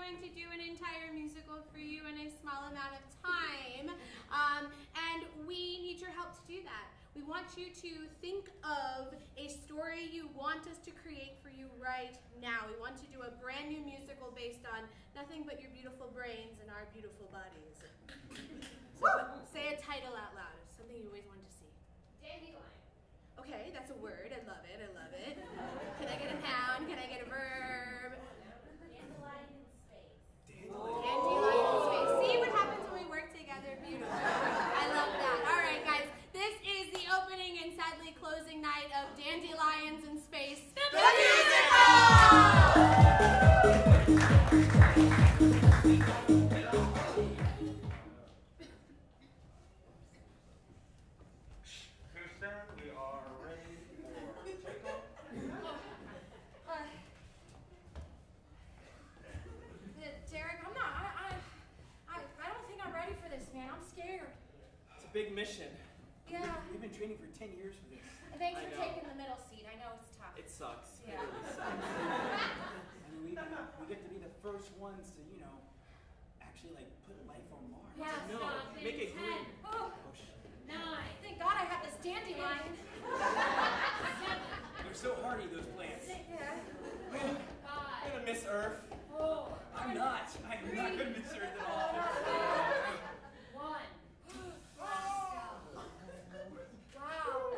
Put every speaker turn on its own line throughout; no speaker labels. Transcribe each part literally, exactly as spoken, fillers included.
trying to do an entire musical for you in a small amount of time, um, and we need your help to do that. We want you to think of a story you want us to create for you right now. We want to do a brand new musical based on nothing but your beautiful brains and our beautiful bodies. So say a title out loud, something you always wanted to see.
Dandelion.
Okay, that's a word. I love it. I love it. Can I get a noun? Can I get a verb?
Dandelion in space.
Dandelion in space. See what happens when we work together? Beautiful. I love that. All right, guys. This is the opening and sadly closing night of Dandelions in Space, the, the musical!
Houston, we are ready for takeoff.
Uh, Derek, I'm not, I, I, I, I don't think I'm ready for this, man. I'm scared.
It's a big mission.
Yeah.
We've been training for ten years for this.
Thanks
I
for
know.
taking the middle seat. I know it's tough.
It sucks.
Yeah.
It really sucks. I mean, we, we get to be the first ones to, you know, actually, like, put life on Mars.
Yeah.
No,
Stop.
make it green.
Oh,
Oh, shit.
Nine.
thank God I have this dandelion.
They're so hardy, those plants.
Yeah.
I'm
Five.
gonna miss Earth.
Four.
I'm not. I'm not gonna miss Earth at all.
One.
Wow. Wow.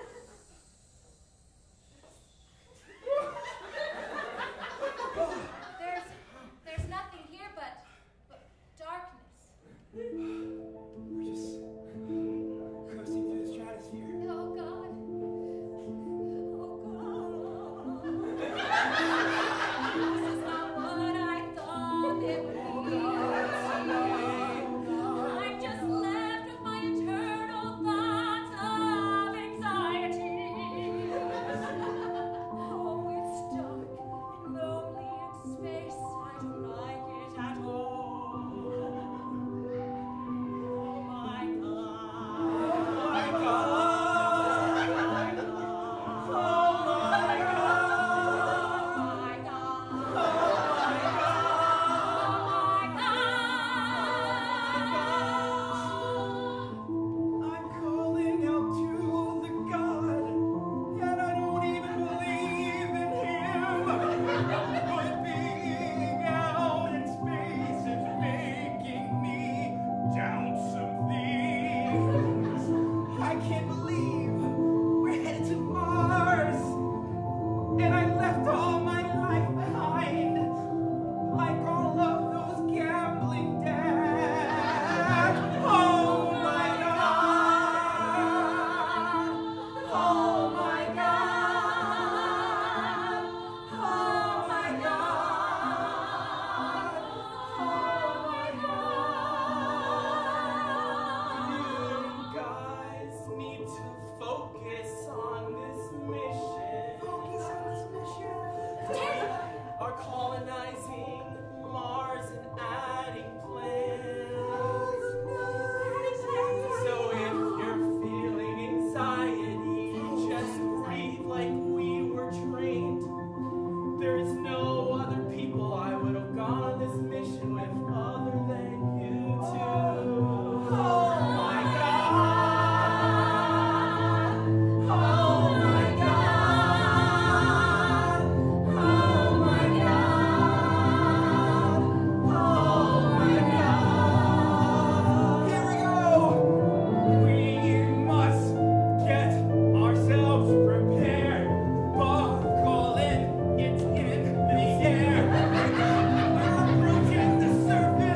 There's, there's nothing here but, but darkness.
We're just coasting through the stratosphere.
Oh God. Oh God. This is not what I thought it would be. I'm just left with my eternal thoughts of anxiety. Oh, it's dark and lonely in space. I don't like it at all. Oh my God.
Oh my God. I'm calling out to the God, and I don't even believe in him. But being out in space is making me doubt some things. I can't believe we're headed to Mars, and I left all my life behind, like all of those gambling dads. Oh my God! Oh my God! Oh my God! Oh my God! You guys need to focus on this mission. Focus on this mission. Are colonizing Mars and adding plans. So if you're feeling anxiety, just breathe like we were trained. There's no other people I would have gone on this mission with other than you two. Oh my God! Oh my God! Oh my God! Oh my God! Here we go! We must get ourselves prepared. Buckle in, it's in the air. We're approaching the surface.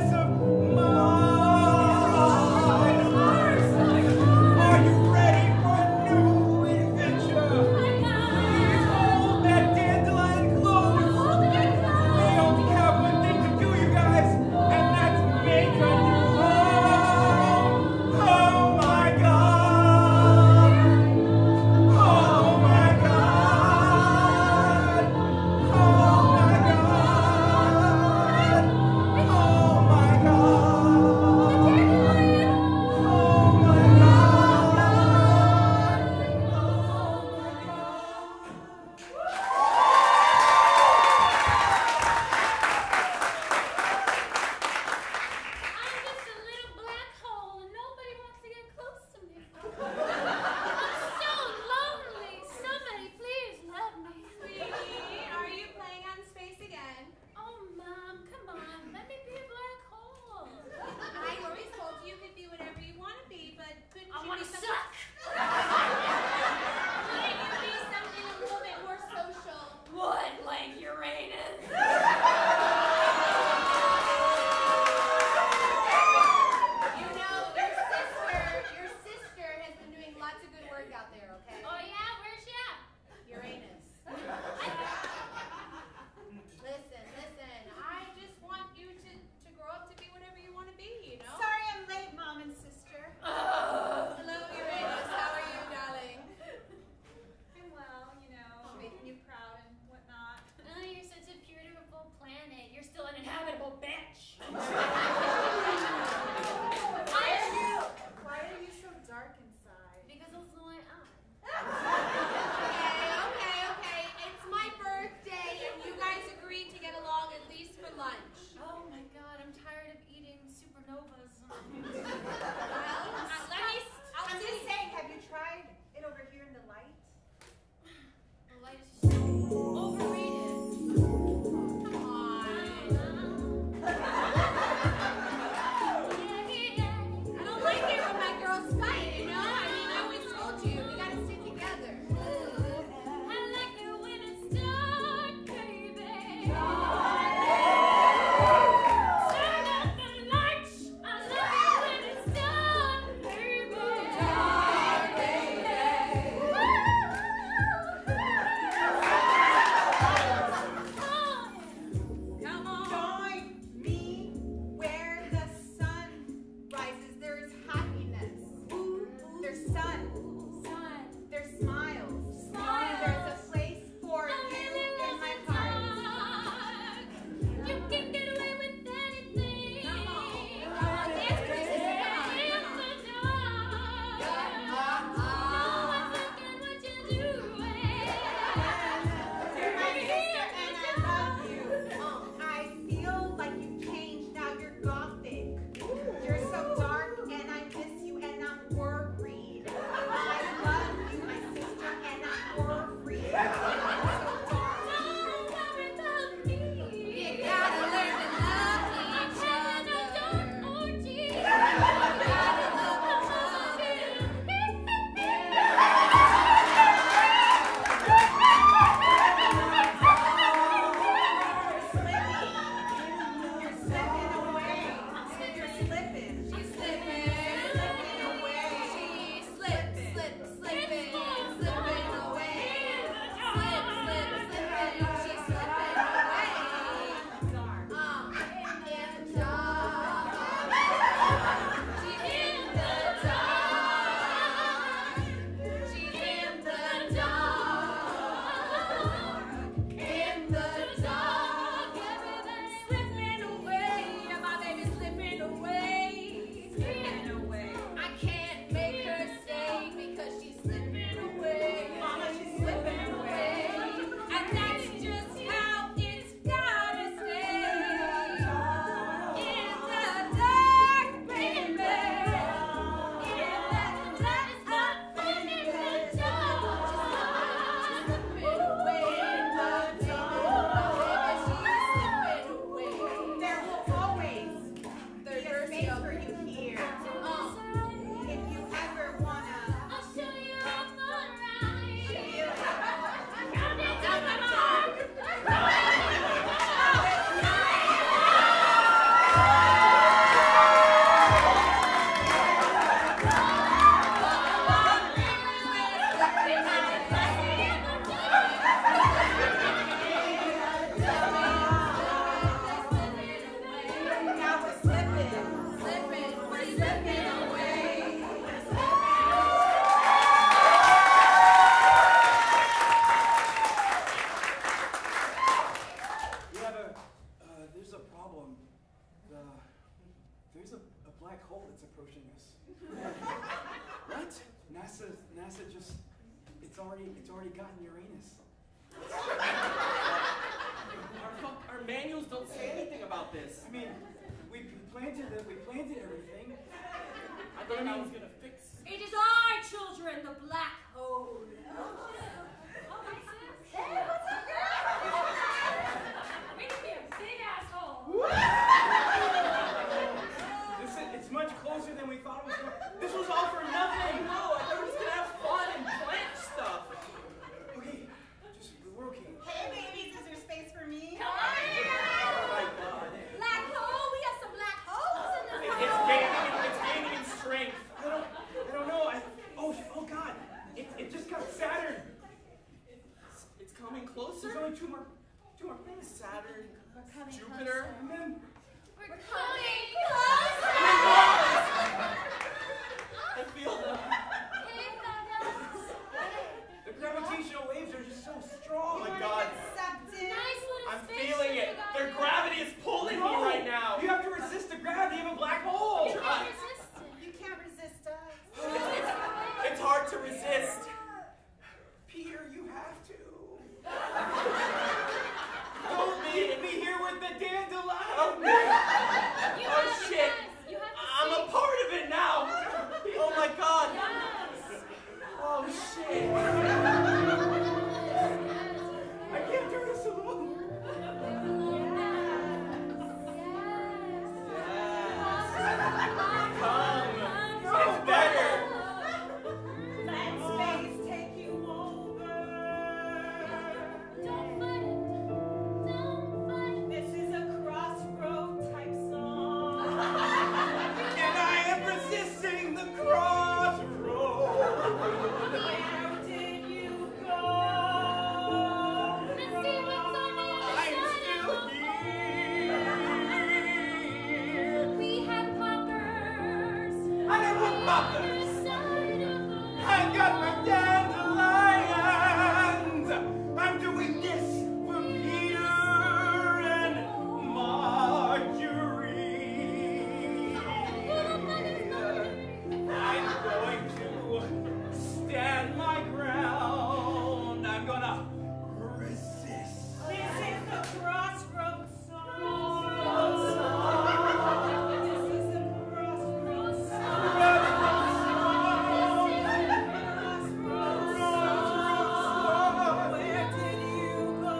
It's already, it's already gotten Uranus. our, fuck, our manuals don't say anything about this. I mean, we planted it, we planted everything. I thought I was gonna fix.
It is I, children, the black hole. Oh, hi, sis. Hey, what's up, girl? We can be a big asshole.
Listen, it's much closer than we thought it was going to. This was all for nothing. No, I thought we were just gonna have fun and plant stuff. Okay, just we're okay.
Hey, babies, is there space for me?
Come on.
Oh my God.
Black hole? We have some black holes in this
It,
hole.
it's gaining, it's gaining in strength. I don't, I don't know. I, oh, oh God! It, it just got Saturn. It's, it's coming closer. There's only two more, two more things. Saturn, Jupiter, and then.
We're coming closer.
I feel the,
Hey, fellas.
the gravitational waves are just so strong. Oh my
You
God!
accepted.
Nice little
I'm
spaceship
feeling
you
it.
got
Their
here.
gravity is pulling me right now. You have to resist the gravity of a black hole.
You can't resist it.
You can't resist us.
It's, it's, it's hard to resist. Peter, you have to. Don't leave me here with the dandelion. Oh,
You
oh
have
shit. I've got my dandelions. I'm doing this for Peter and Marjorie. I'm going to stand my ground. I'm gonna resist.
This is the crossroads song. This is the crossroads song. Where did you go?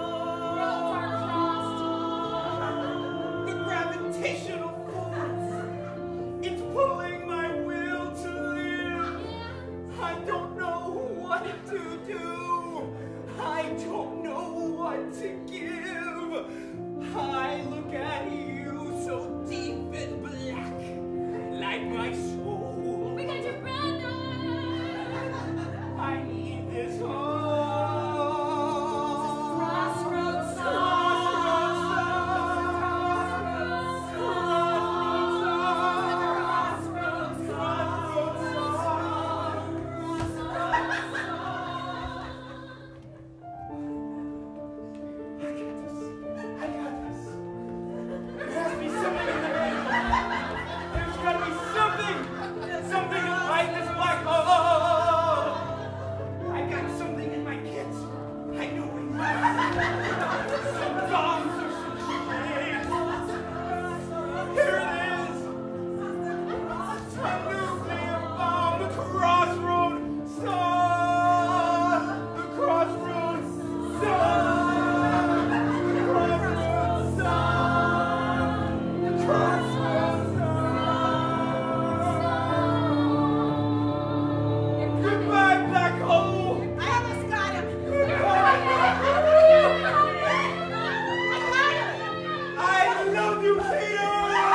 The gravitational force, it's pulling my will to live. I don't know what to do. I don't know what to give. I look at you so deep and black, like my soul.
We got your brother.
I need this home.
Crossroads
Crossroads I got this. There has to be something in the rain. There's got to be something. Something to fight this black hole. I got something in my kits. I know it. Some bombs or some shit. Here it is. A nuclear bomb. The crossroad star. The crossroad star. The crossroad star. The crossroad star. Goodbye, black hole.
I almost got him.
Goodbye.
I
I love you, Peter.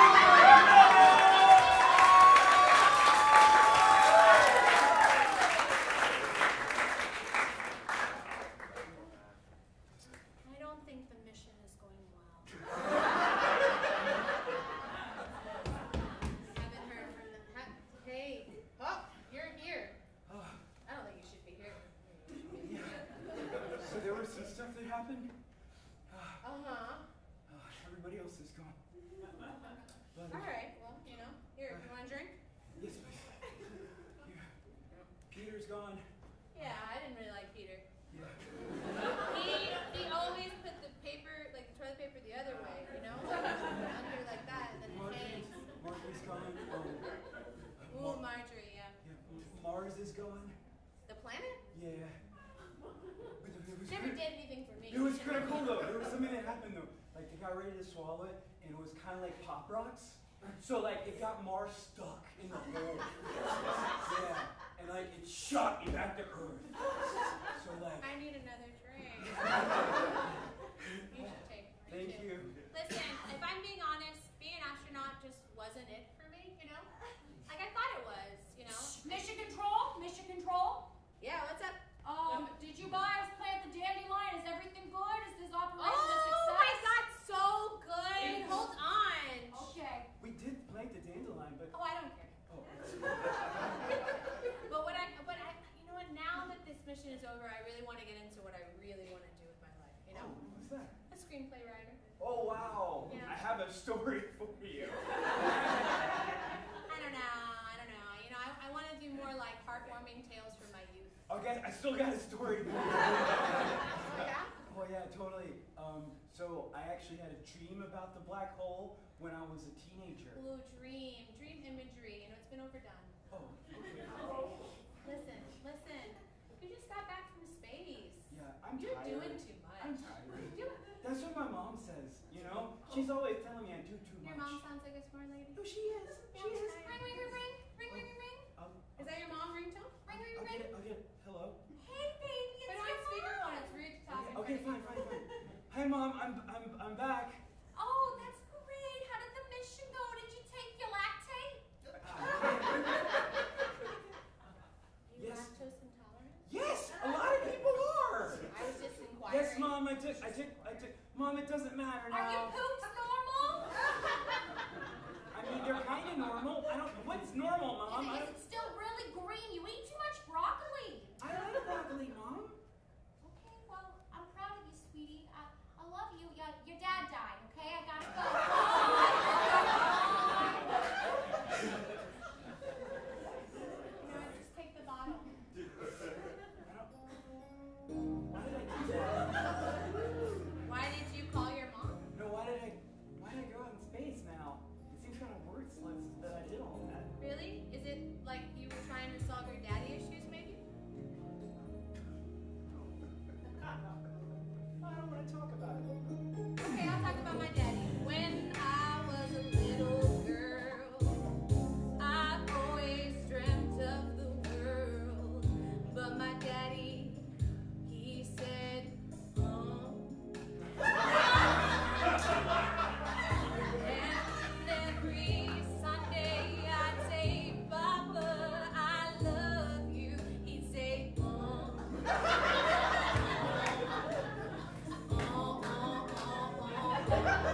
I don't think the mission is going well. Haven't heard from them. Ha- hey, oh, you're here. I don't think you should be here.
So there was some stuff that happened.
Uh huh.
Uh, everybody else is gone. But,
All right. Well, you know, here. You want a drink?
yes, please. Here. Peter's gone.
Yeah, I didn't really like Peter.
Yeah.
He he always put the paper, like the toilet paper, the other way. You know, under like that, and then it
Marjorie's,
hangs.
Marjorie's gone. Um,
Ooh, Marjorie. Yeah.
yeah, Mars is gone.
The planet
Yeah. But it was
never
pretty-
did anything for me.
It was kind of cool though. There was something that happened though. Like they got ready to swallow it, and it was kind of like pop rocks. So like it got Mars stuck in the hole. Yeah, and like it shot me back to Earth. So like.
I need another drink. You should take. me
Thank
too.
you.
Listen, if I'm being honest, being an astronaut just wasn't it for me. You know, like I thought it was. You know.
Mission control. Mission control.
Yeah. What's up?
Um, did you guys plant the dandelion? Is everything good? Is this operation a
Oh
success?
my God, so good. Hold on.
Okay.
We did plant the dandelion, but
Oh, I don't care.
oh,
But what I, but I, you know what? Now that this mission is over, I really want to get into what I really want to do with my life. You know,
oh, what's that?
a screenplay writer.
Oh wow!
Yeah.
I have a story for you.
I don't know. I don't know. You know, I, I want to do more like heartwarming tales from my youth.
Okay, I still got a story for you.
Oh yeah.
Oh yeah, totally. Um, so I actually had a dream about the black hole when I was a teenager.
Blue dream, dream imagery. You know, it's been overdone.
Oh, okay.
Listen, listen. You just got back from space.
Yeah, I'm
You're
tired.
doing too much.
I'm tired.
Do
That's what my mom says, you know? She's always telling me I do too
Your
much.
mom sounds like a smart lady.
Oh, she is. She
Yeah,
is.
ring, ring, ring, ring, ring, ring, ring, ring.
I'll,
Is that your mom ringtone? Ring, ring,
I'll
ring.
get it. I'll get it. Hello?
Hey, baby,
But on speakerphone, it's rude to talk. in
Okay,
front
fine,
of
fine, fine. Hi, mom. I'm, I'm, I'm back.
Oh, that's great. How did the mission go? Did you take your lactate?
You
Yes.
lactose intolerant?
Yes, a lot of people are.
I was just inquiring.
Yes, mom. I took, I took, I took. Mom, it doesn't matter now.
Are your poops normal?
I mean, they're kind of normal. I don't. What's normal, mom?
Is,
I
it, is
don't,
it still Thank you.